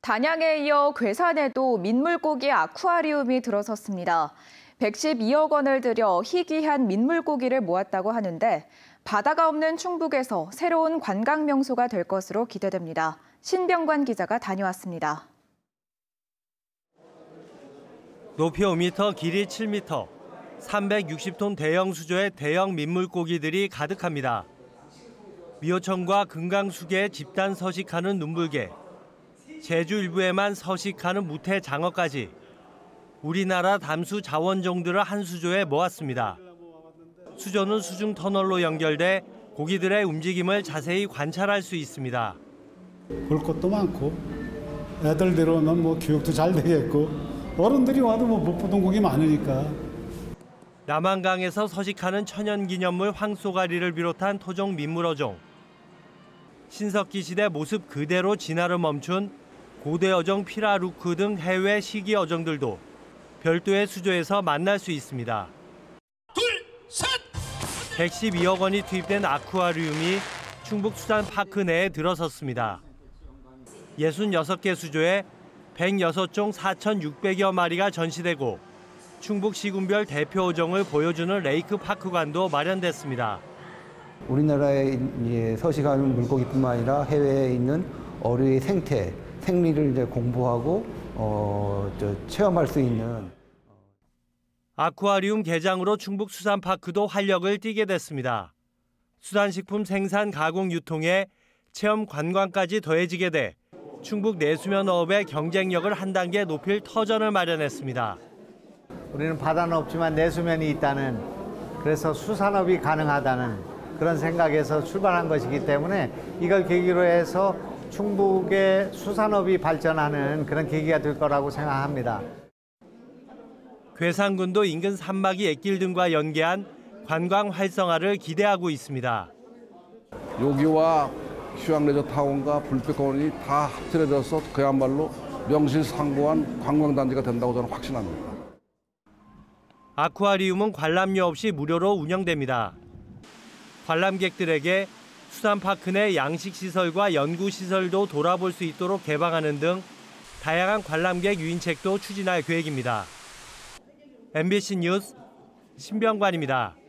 단양에 이어 괴산에도 민물고기 아쿠아리움이 들어섰습니다. 112억 원을 들여 희귀한 민물고기를 모았다고 하는데 바다가 없는 충북에서 새로운 관광 명소가 될 것으로 기대됩니다. 신병관 기자가 다녀왔습니다. 높이 5m, 길이 7m, 360톤 대형 수조의 대형 민물고기들이 가득합니다. 미호천과 금강수계에 집단 서식하는 눈물개, 제주 일부에만 서식하는 무태 장어까지 우리나라 담수 자원종들을 한 수조에 모았습니다. 수조는 수중 터널로 연결돼 고기들의 움직임을 자세히 관찰할 수 있습니다. 볼 것도 많고 애들 데려오면 교육도 잘 되겠고 어른들이 와도 못 보던 고기 많으니까. 남한강에서 서식하는 천연기념물 황소가리를 비롯한 토종 민물어종. 신석기 시대 모습 그대로 진화를 멈춘 고대 어종 피라루크 등 해외 시기 어종들도 별도의 수조에서 만날 수 있습니다. 112억 원이 투입된 아쿠아리움이 충북수산파크 내에 들어섰습니다. 66개 수조에 106종 4,600여 마리가 전시되고 충북 시군별 대표 어종을 보여주는 레이크파크관도 마련됐습니다. 우리나라에 서식하는 물고기뿐만 아니라 해외에 있는 어류의 생태, 생리를 공부하고 체험할 수 있는. 아쿠아리움 개장으로 충북수산파크도 활력을 띠게 됐습니다. 수산식품 생산, 가공, 유통에 체험 관광까지 더해지게 돼 충북 내수면 어업의 경쟁력을 한 단계 높일 터전을 마련했습니다. 우리는 바다는 없지만 내수면이 있다는, 그래서 수산업이 가능하다는 그런 생각에서 출발한 것이기 때문에 이걸 계기로 해서 충북의 수산업이 발전하는 그런 계기가 될 거라고 생각합니다. 괴산군도 인근 산막이 액길 등과 연계한 관광 활성화를 기대하고 있습니다. 여기와 휴양레저타운과 불빛공원이 다 합쳐져서 그야말로 명실상부한 관광단지가 된다고 저는 확신합니다. 아쿠아리움은 관람료 없이 무료로 운영됩니다. 관람객들에게 수산파크 내 양식시설과 연구시설도 돌아볼 수 있도록 개방하는 등 다양한 관람객 유인책도 추진할 계획입니다. MBC 뉴스 신병관입니다.